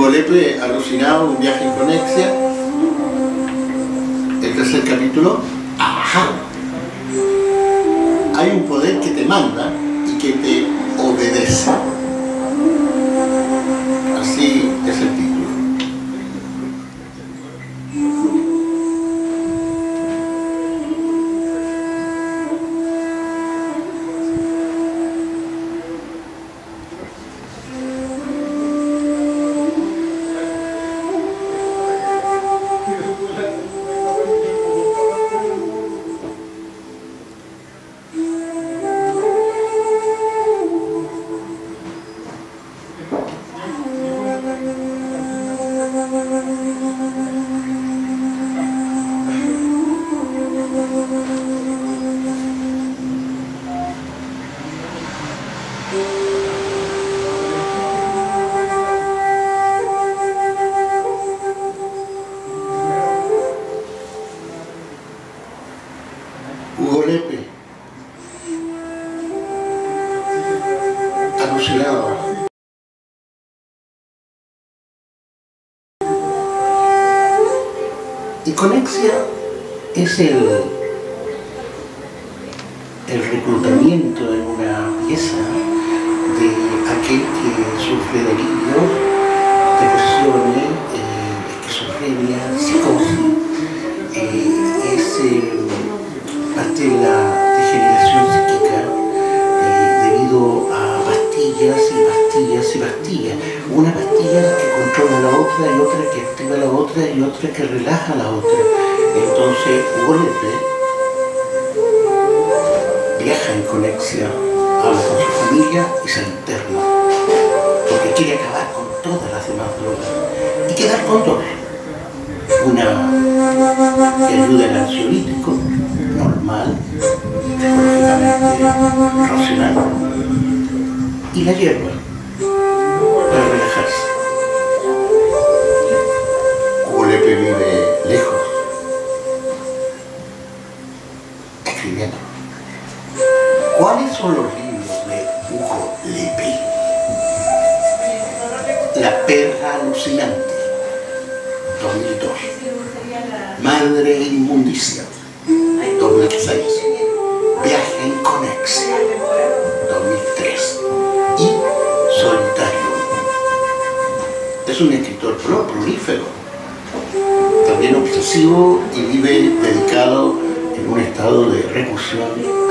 Lepe alucinado, un viaje en Conexia. El tercer capítulo. ¡Ajá! Hay un poder que te manda y que te obedece. Así es el título. Lepe, alucinado. Y Conexia es el reclutamiento en una pieza de aquel que sufre delirios, depresiones, esquizofrenia, psicosis, parte de la degeneración psíquica debido a pastillas y pastillas y pastillas. Una pastilla que controla a la otra y otra que activa a la otra y otra que relaja a la otra. Entonces Hugo Lepe viaja en Conexia, habla con su familia y se interna porque quiere acabar con todas las demás drogas y quedar con dos. Una que ayuda al ansiolítico normal, psicológicamente racional, y la hierba para relajarse. Hugo Lepe vive lejos, escribiendo. ¿Cuáles son los libros de Hugo Lepe? La perra alucinante, 2002. Madre inmundicia, 2006. Viaje en Conexia, 2003. Y Solitario. Es un escritor prolífero, también obsesivo, y vive dedicado en un estado de reclusión